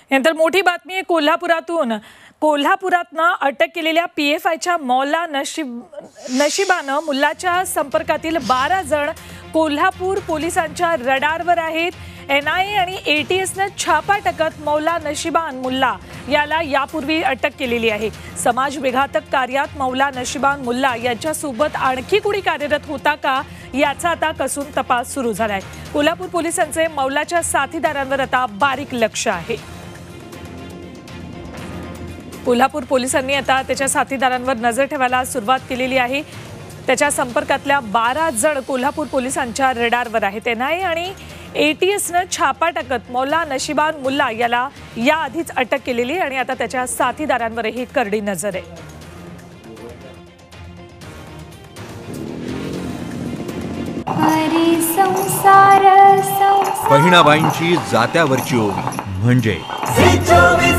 नंतर मोठी बातमी आहे कोल्हापुरातनं अटक केलेल्या PFIच्या मौला नशिबानं मुल्लाच्या संपर्कातील 12 जण कोल्हापूर पोलिसांच्या रडारवर आहेत। NIA आणि ATSनं छापा टाकत मौला नशिबान मुल्ला याला यापूर्वी अटक केलेली आहे। समाज विघातक कार्यात मौला नशिबान मुल्ला यांच्यासोबत आणखी कुणी कार्यरत होता का याचा आता कसून तपास सुरू झालाय। कोल्हापूर पोलिसांचे मौलाच्या साथीदारांवर आता बारीक लक्ष आहे। कोल्हापूर पोलिसांनी आता त्याच्या साथीदारांवर नजर ठेवायला सुरुवात केलेली आहे। त्याच्या संपर्कातल्या 12 जण कोल्हापूर पोलिसांच्या रडारवर आहेत। NIA आणि ATSनं छापा टाकत मौला नशिबान मुल्ला याला याआधीच अटक केलेली आणि आता त्याच्या साथीदारांवरही करडी नजर आहे। बहिणाबाईंची जात्यावरची ओवी म्हणजे